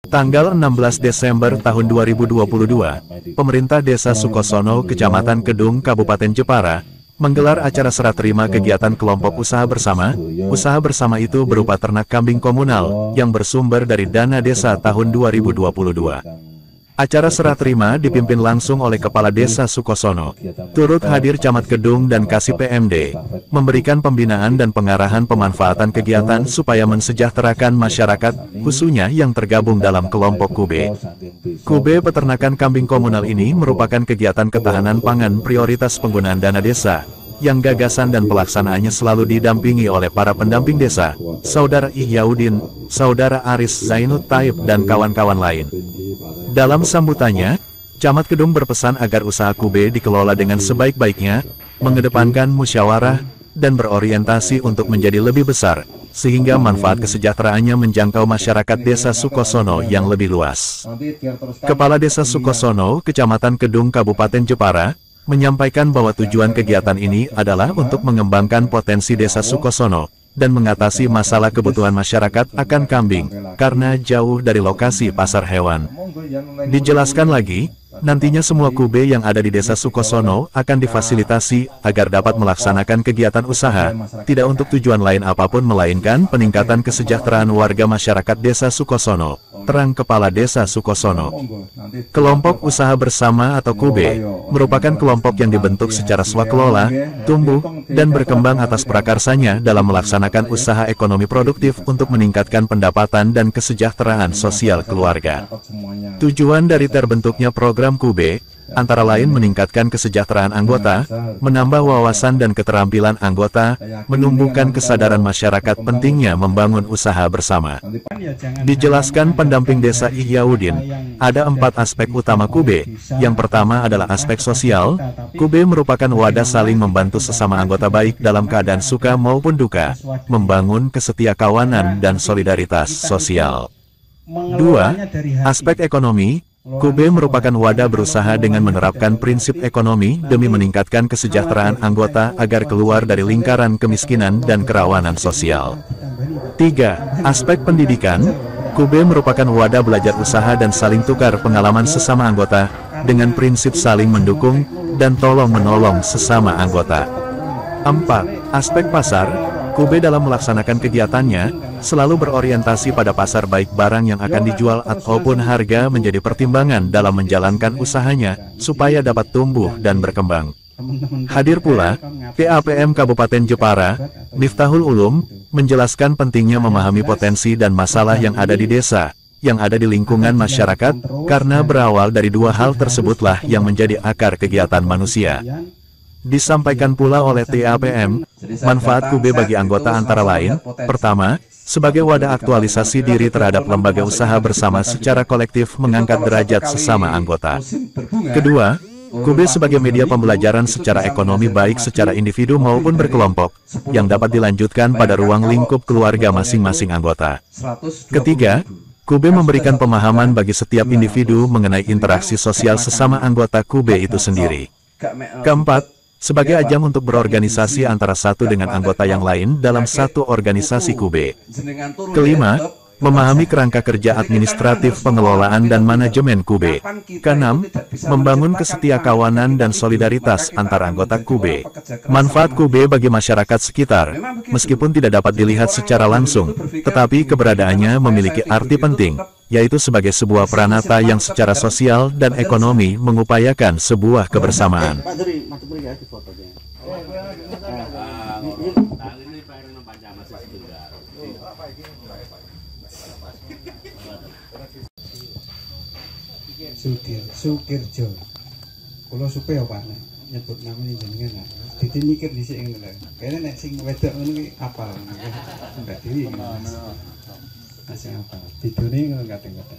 Tanggal 16 Desember tahun 2022, pemerintah Desa Sukosono, Kecamatan Kedung, Kabupaten Jepara, menggelar acara serah terima kegiatan kelompok usaha bersama. Usaha bersama itu berupa ternak kambing komunal, yang bersumber dari dana desa tahun 2022. Acara serah terima dipimpin langsung oleh Kepala Desa Sukosono. Turut hadir Camat Kedung dan Kasih PMD, memberikan pembinaan dan pengarahan pemanfaatan kegiatan supaya mensejahterakan masyarakat, khususnya yang tergabung dalam kelompok Kube. Kube peternakan kambing komunal ini merupakan kegiatan ketahanan pangan prioritas penggunaan dana desa, yang gagasan dan pelaksanaannya selalu didampingi oleh para pendamping desa, Saudara Ihyaudin, Saudara Aris Zainud Taib dan kawan-kawan lain. Dalam sambutannya, Camat Kedung berpesan agar usaha Kube dikelola dengan sebaik-baiknya, mengedepankan musyawarah, dan berorientasi untuk menjadi lebih besar, sehingga manfaat kesejahteraannya menjangkau masyarakat Desa Sukosono yang lebih luas. Kepala Desa Sukosono, Kecamatan Kedung, Kabupaten Jepara, menyampaikan bahwa tujuan kegiatan ini adalah untuk mengembangkan potensi Desa Sukosono, dan mengatasi masalah kebutuhan masyarakat akan kambing, karena jauh dari lokasi pasar hewan. Dijelaskan lagi, nantinya semua Kube yang ada di Desa Sukosono akan difasilitasi agar dapat melaksanakan kegiatan usaha, tidak untuk tujuan lain apapun melainkan peningkatan kesejahteraan warga masyarakat Desa Sukosono, terang Kepala Desa Sukosono. Kelompok usaha bersama atau Kube merupakan kelompok yang dibentuk secara swakelola, tumbuh, dan berkembang atas prakarsanya dalam melaksanakan usaha ekonomi produktif untuk meningkatkan pendapatan dan kesejahteraan sosial keluarga. Tujuan dari terbentuknya program Kube, antara lain meningkatkan kesejahteraan anggota, menambah wawasan dan keterampilan anggota, menumbuhkan kesadaran masyarakat pentingnya membangun usaha bersama. Dijelaskan pendamping desa Ihyaudin, ada 4 aspek utama Kube. Yang pertama adalah aspek sosial. Kube merupakan wadah saling membantu sesama anggota baik dalam keadaan suka maupun duka, membangun kesetiakawanan dan solidaritas sosial. 2. Aspek ekonomi. Kube merupakan wadah berusaha dengan menerapkan prinsip ekonomi demi meningkatkan kesejahteraan anggota agar keluar dari lingkaran kemiskinan dan kerawanan sosial. 3. Aspek pendidikan. Kube merupakan wadah belajar usaha dan saling tukar pengalaman sesama anggota, dengan prinsip saling mendukung dan tolong-menolong sesama anggota. 4. Aspek pasar. Kube dalam melaksanakan kegiatannya, selalu berorientasi pada pasar baik barang yang akan dijual ataupun harga menjadi pertimbangan dalam menjalankan usahanya, supaya dapat tumbuh dan berkembang. Hadir pula, PAPM Kabupaten Jepara, Miftahul Ulum, menjelaskan pentingnya memahami potensi dan masalah yang ada di desa, yang ada di lingkungan masyarakat, karena berawal dari 2 hal tersebutlah yang menjadi akar kegiatan manusia. Disampaikan pula oleh TAPM, manfaat Kube bagi anggota antara lain, pertama, sebagai wadah aktualisasi diri terhadap lembaga usaha bersama secara kolektif mengangkat derajat sesama anggota. Kedua, Kube sebagai media pembelajaran secara ekonomi baik secara individu maupun berkelompok, yang dapat dilanjutkan pada ruang lingkup keluarga masing-masing anggota. Ketiga, Kube memberikan pemahaman bagi setiap individu mengenai interaksi sosial sesama anggota Kube itu sendiri. Keempat, sebagai ajang untuk berorganisasi antara satu dengan anggota yang lain dalam satu organisasi Kube. Kelima, memahami kerangka kerja administratif pengelolaan dan manajemen Kube. Keenam, membangun kesetiakawanan dan solidaritas antar anggota Kube. Manfaat Kube bagi masyarakat sekitar, meskipun tidak dapat dilihat secara langsung, tetapi keberadaannya memiliki arti penting, yaitu sebagai sebuah peranata yang secara sosial dan ekonomi mengupayakan sebuah kebersamaan. Sukirjo, kalau supe apa nyebut namanya jenengan, jadi mikir di sini lah. Kayaknya nek sing wedok ini apa? Enggak diri, masih apa? Videonya nggak tengok.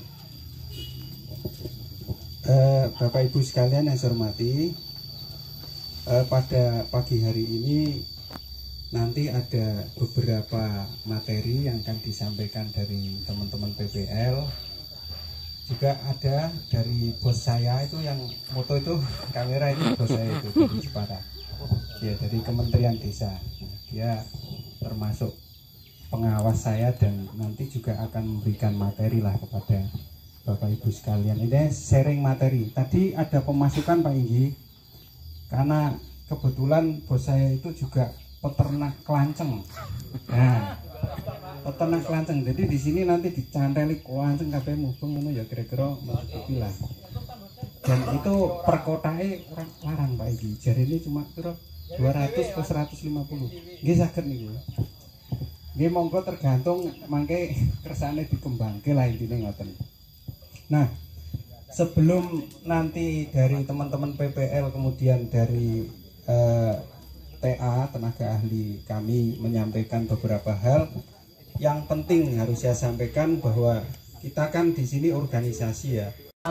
Bapak Ibu sekalian yang saya hormati, pada pagi hari ini nanti ada beberapa materi yang akan disampaikan dari teman-teman PBL. Juga ada dari bos saya itu yang moto itu kamera itu bos saya itu dari Jepara, ya dari Kementerian Desa. Dia termasuk pengawas saya dan nanti juga akan memberikan materi lah kepada Bapak Ibu sekalian. Ini sharing materi. Tadi ada pemasukan Pak Inggi, karena kebetulan bos saya itu juga peternak kelanceng. Nah, peternak kelanceng. Jadi di sini nanti dicanteli kelanceng kabeh mubeng ngono ya kira-kira mencukupi lah. Dan itu per kotake orang larang Pak Inggi. Jari ini cuma kira 200 ke 150. Nggih saged niku. Nggih monggo tergantung mangke kersane dikembangke lah intine ngoten. Nah, sebelum nanti dari teman-teman PPL kemudian dari TA tenaga ahli kami menyampaikan beberapa hal, yang penting harus saya sampaikan bahwa kita kan di sini organisasi ya.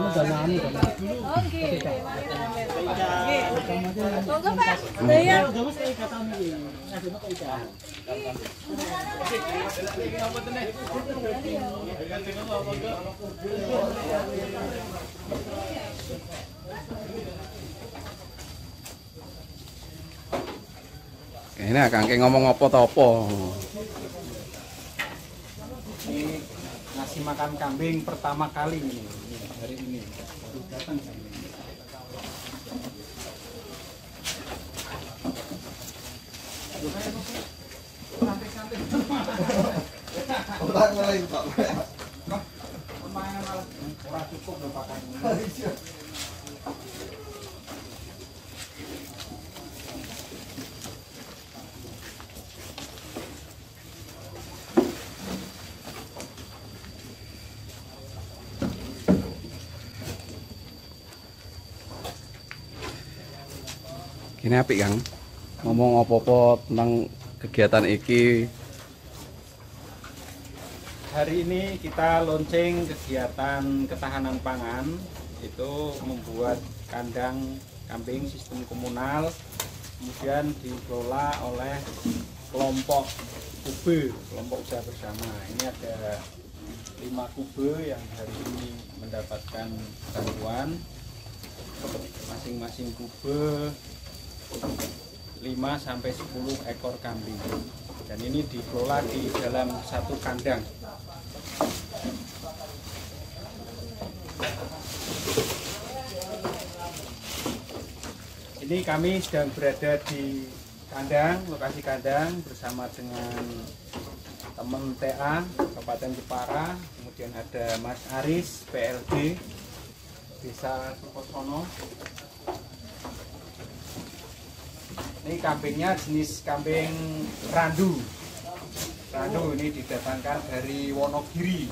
Ini Kang ngomong apa to apa. Ini ngasih makan kambing pertama kali ini hari ini baru datang kambing. Ini apik Kang. Ngomong apa-apa tentang kegiatan iki. Hari ini kita launching kegiatan ketahanan pangan, itu membuat kandang kambing sistem komunal, kemudian dikelola oleh kelompok kube, kelompok usaha bersama. Ini ada 5 kube yang hari ini mendapatkan bantuan, masing-masing kube 5 sampai 10 ekor kambing, dan ini dikelola di dalam satu kandang. Ini kami sedang berada di kandang, lokasi kandang bersama dengan teman TA Kabupaten Jepara, kemudian ada Mas Aris PLD Desa Sukosono. Ini kambingnya jenis kambing randu. Randu ini didatangkan dari Wonogiri.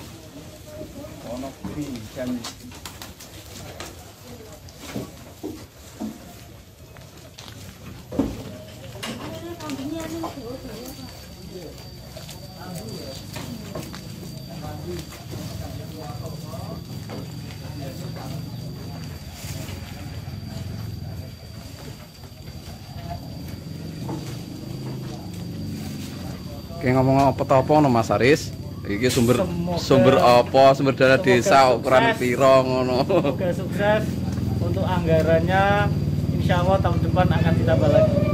Dan Kayak ngomong apa to apa no Mas Aris? Iki sumber Semoga- apa? Sumber dana semoga desa ukuran sukses. piro ngono. semoga sukses untuk anggarannya. Insya Allah tahun depan akan ditambah lagi.